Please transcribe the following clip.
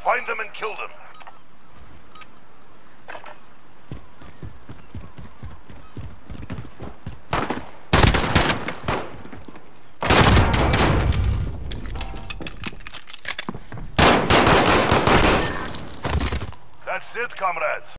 Find them and kill them. That's it, comrades.